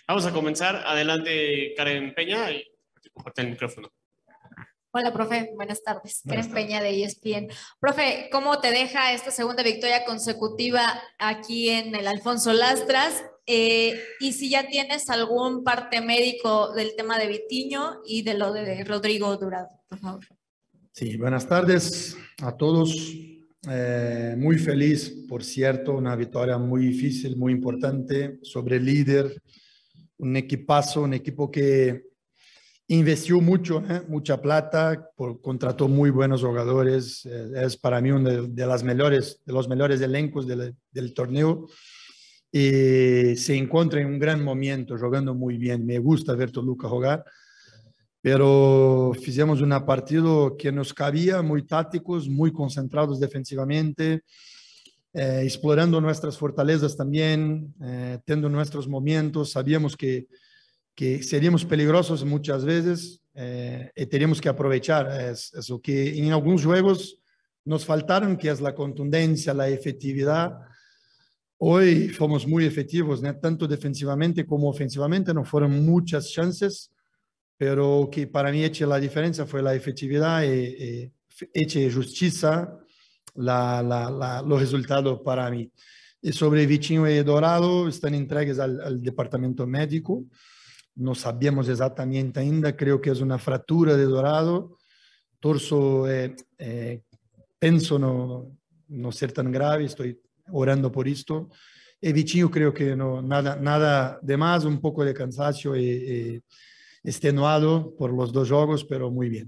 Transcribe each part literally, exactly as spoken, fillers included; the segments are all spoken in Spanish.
Vamos a comenzar. Adelante, Karen Peña, y comparte el micrófono. Hola, profe. Buenas tardes. Buenas Karen tardes. Peña de E S P N. Profe, ¿cómo te deja esta segunda victoria consecutiva aquí en el Alfonso Lastras? Eh, y si ya tienes algún parte médico del tema de Vitinho y de lo de Rodrigo Durado, por favor. Sí, buenas tardes a todos. Eh, muy feliz, por cierto, una victoria muy difícil, muy importante sobre el líder, un equipazo, un equipo que investiu mucho, ¿eh? mucha plata, por, contrató muy buenos jugadores, eh, es para mí uno de, de, las mejores, de los mejores elencos del, del torneo y se encuentra en un gran momento, jugando muy bien. Me gusta ver Toluca jugar, pero fizemos un partido que nos cabía, muy tácticos, muy concentrados defensivamente, eh, explorando nuestras fortalezas también, eh, teniendo nuestros momentos. Sabíamos que que seríamos peligrosos muchas veces eh, y teníamos que aprovechar es, eso que en algunos juegos nos faltaron, que es la contundencia, la efectividad. Hoy fomos muy efectivos, ¿no? Tanto defensivamente como ofensivamente, no fueron muchas chances, pero que para mí hecho la diferencia fue la efectividad y, y hecho justicia la, la, la, los resultados para mí. Y sobre Vitinho y Dorado, están entregues al, al departamento médico. No sabemos exatamente ainda, creo que es una fractura de Dorado, torso, eh, eh, penso no, no ser tan grave, estoy orando por esto. Y Vitinho creo que no, nada, nada de más, un poco de cansancio y, y extenuado por los dos juegos, pero muy bien.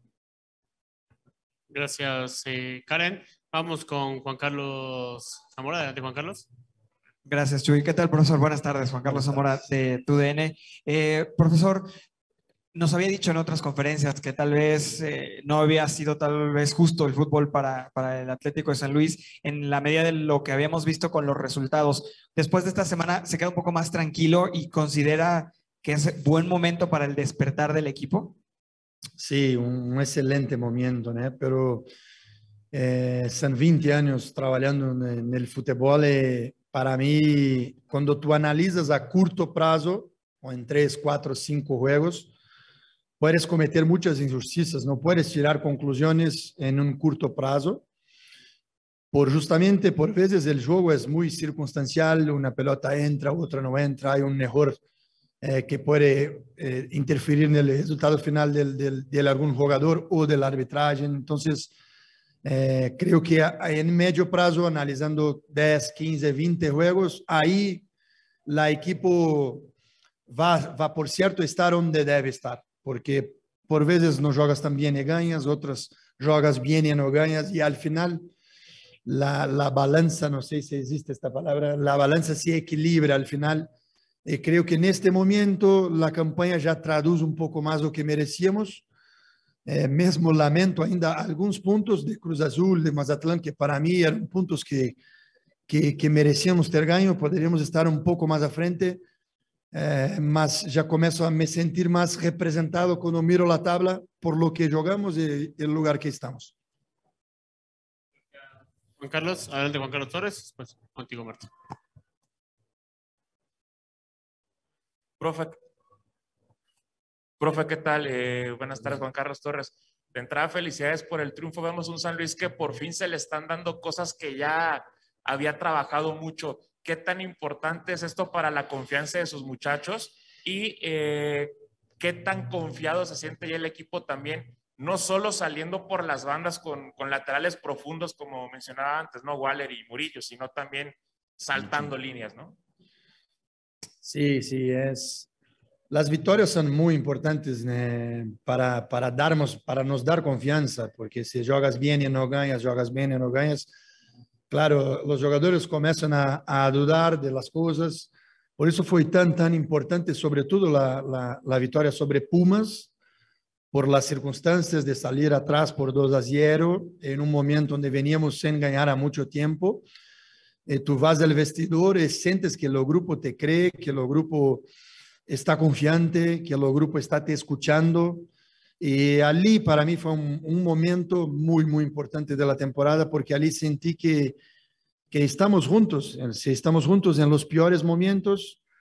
Gracias, eh, Karen. Vamos con Juan Carlos Zamora. Adelante, Juan Carlos. Gracias, Chuy. ¿Qué tal, profesor? Buenas tardes. Juan Carlos Zamora de T U D N. Eh, profesor, nos había dicho en otras conferencias que tal vez eh, no había sido tal vez justo el fútbol para, para el Atlético de San Luis en la medida de lo que habíamos visto con los resultados. Después de esta semana, ¿se queda un poco más tranquilo y considera que es buen momento para el despertar del equipo? Sí, un, un excelente momento, ¿no? Pero eh, son veinte años trabajando en, en el fútbol y para mí, cuando tú analizas a corto plazo, o en tres, cuatro, cinco juegos, puedes cometer muchas injusticias, no puedes tirar conclusiones en un corto plazo, por justamente por veces el juego es muy circunstancial, una pelota entra, otra no entra, hay un error eh, que puede eh, interferir en el resultado final del, del, del algún jugador o del arbitraje. Entonces, Eh, creo que en medio plazo, analizando diez, quince, veinte juegos, ahí la equipo va, va por cierto estar donde debe estar, porque por veces no juegas tan bien y ganas, otras juegas bien y no ganas, y al final la, la balanza, no sé si existe esta palabra, la balanza se equilibra al final. Y creo que en este momento la campaña ya traduce un poco más lo que merecíamos. É, mesmo lamento ainda alguns pontos de Cruz Azul, de Mazatlán, que para mim eram pontos que, que, que merecíamos ter ganho, poderíamos estar um pouco mais à frente, é, mas já começo a me sentir mais representado quando miro a tabla por lo que jogamos e o lugar que estamos. Juan Carlos, adelante Juan Carlos Torres, después contigo Martín. Profe, Profe, ¿qué tal? Eh, buenas tardes, Juan Carlos Torres. De entrada, felicidades por el triunfo. Vemos un San Luis que por fin se le están dando cosas que ya había trabajado mucho. ¿Qué tan importante es esto para la confianza de sus muchachos? Y eh, ¿qué tan confiado se siente ya el equipo también? No solo saliendo por las bandas con, con laterales profundos, como mencionaba antes, ¿no? Waller y Murillo, sino también saltando líneas, ¿no? Sí, sí, es... Las victorias son muy importantes eh, para, para, darnos, para nos dar confianza, porque si juegas bien y no ganas, juegas bien y no ganas, claro, los jugadores comienzan a, a dudar de las cosas. Por eso fue tan, tan importante, sobre todo la, la, la victoria sobre Pumas, por las circunstancias de salir atrás por dos a cero, en un momento donde veníamos sin ganar a mucho tiempo. Eh, tú vas al vestidor y sientes que el grupo te cree, que el grupo está confiante, que el grupo está te escuchando. Y allí para mí fue un, un momento muy, muy importante de la temporada, porque allí sentí que, que estamos juntos. Si estamos juntos en los peores momentos,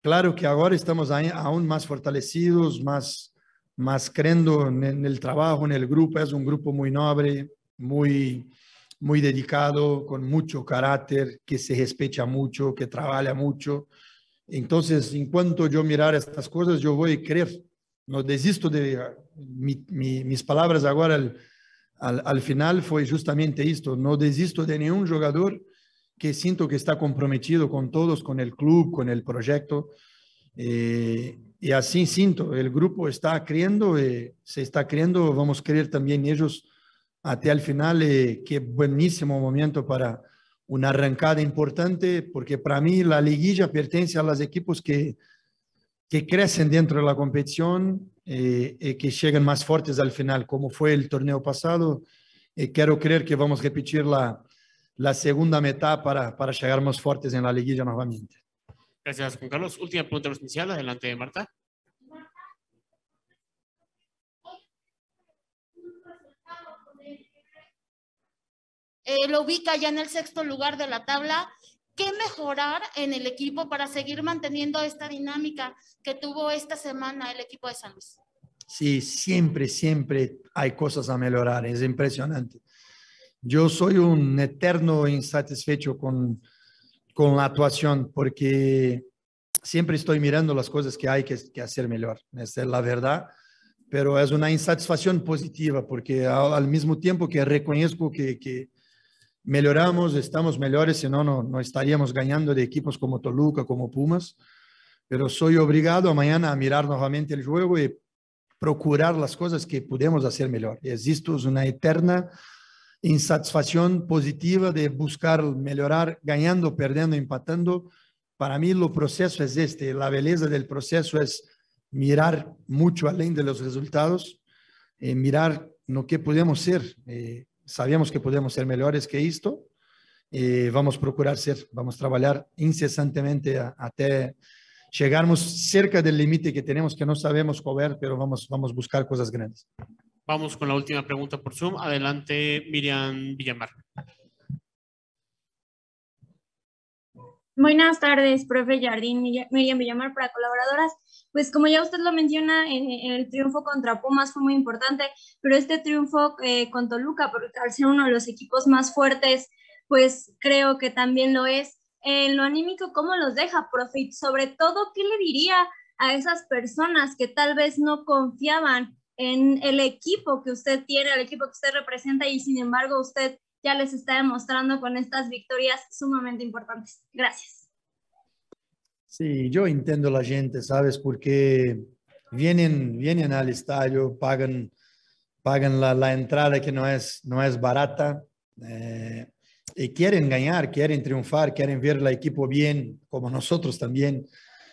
claro que ahora estamos aún más fortalecidos, más, más creyendo en el trabajo, en el grupo. Es un grupo muy noble, muy, muy dedicado, con mucho carácter, que se respeta mucho, que trabaja mucho. Entonces, en cuanto yo mirar estas cosas, yo voy a creer. No desisto de... Mi, mi, mis palabras ahora al, al, al final fue justamente esto. No desisto de ningún jugador que siento que está comprometido con todos, con el club, con el proyecto. Eh, y así siento, el grupo está creyendo, eh, se está creyendo, vamos a creer también ellos hasta el final. Eh, qué buenísimo momento para una arrancada importante, porque para mí la liguilla pertenece a los equipos que, que crecen dentro de la competición eh, y que llegan más fuertes al final, como fue el torneo pasado. Eh, quiero creer que vamos a repetir la, la segunda mitad para, para llegar más fuertes en la liguilla nuevamente. Gracias, Juan Carlos. Última pregunta inicial. Adelante, Marta. Eh, lo ubica ya en el sexto lugar de la tabla. ¿Qué mejorar en el equipo para seguir manteniendo esta dinámica que tuvo esta semana el equipo de San Luis? Sí, siempre, siempre hay cosas a mejorar. Es impresionante. Yo soy un eterno insatisfecho con, con la actuación, porque siempre estoy mirando las cosas que hay que, que hacer mejor. Esa es la verdad. Pero es una insatisfacción positiva, porque al, al mismo tiempo que reconozco que, que mejoramos, estamos mejores, si no, no, no estaríamos ganando de equipos como Toluca, como Pumas. Pero soy obligado mañana a mirar nuevamente el juego y procurar las cosas que podemos hacer mejor. Existe una eterna insatisfacción positiva de buscar mejorar, ganando, perdiendo, empatando. Para mí el proceso es este. La belleza del proceso es mirar mucho além de los resultados, eh, mirar lo que podemos ser. Eh, sabemos que podemos ser mejores que esto. Eh, vamos a procurar ser, vamos a trabajar incesantemente a, hasta llegarmos cerca del límite que tenemos, que no sabemos cuál, pero vamos, vamos a buscar cosas grandes. Vamos con la última pregunta por Zoom. Adelante, Miriam Villamar. Buenas tardes, profe Jardín, Miriam Villamar para Colaboradoras. Pues como ya usted lo menciona, eh, el triunfo contra Pumas fue muy importante, pero este triunfo eh, con Toluca, porque al ser uno de los equipos más fuertes, pues creo que también lo es. En lo anímico, ¿cómo los deja, profe? Y sobre todo, ¿qué le diría a esas personas que tal vez no confiaban en el equipo que usted tiene, el equipo que usted representa, y sin embargo usted ya les está demostrando con estas victorias sumamente importantes? Gracias. Sí, yo entiendo la gente, ¿sabes? Porque vienen, vienen al estadio, pagan, pagan la, la entrada que no es, no es barata, eh, y quieren ganar, quieren triunfar, quieren ver al equipo bien, como nosotros también.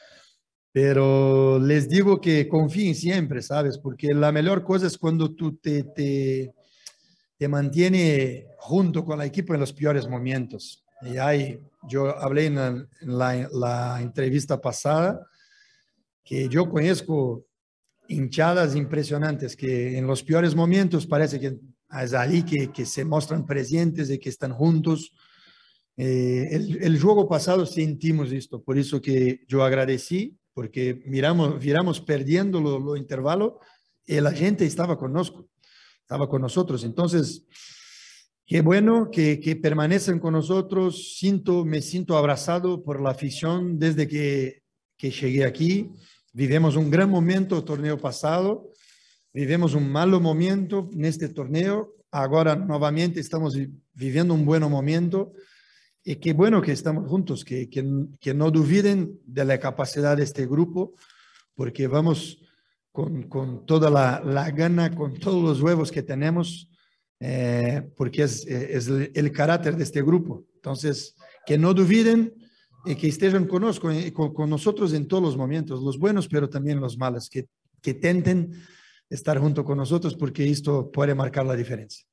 Pero les digo que confíen siempre, ¿sabes? Porque la mejor cosa es cuando tú te, te, te mantienes junto con el equipo en los peores momentos. Y hay, yo hablé en, la, en la, la entrevista pasada que yo conozco hinchadas impresionantes que en los peores momentos parece que es ahí que, que se muestran presentes y que están juntos. Eh, el, el juego pasado sentimos esto, por eso que yo agradecí, porque miramos, miramos perdiendo lo, lo intervalo y la gente estaba con nosotros, estaba con nosotros. Entonces, qué bueno que, que permanecen con nosotros. Siento, me siento abrazado por la afición desde que, que llegué aquí. Vivimos un gran momento el torneo pasado, vivimos un malo momento en este torneo. Ahora nuevamente estamos viviendo un buen momento. Y qué bueno que estamos juntos, que, que, que no duden de la capacidad de este grupo, porque vamos con, con toda la, la gana, con todos los huevos que tenemos, eh, porque es, es el, el carácter de este grupo. Entonces, que no duden y que estén con, con, con nosotros en todos los momentos, los buenos, pero también los malos, que, que intenten estar junto con nosotros, porque esto puede marcar la diferencia.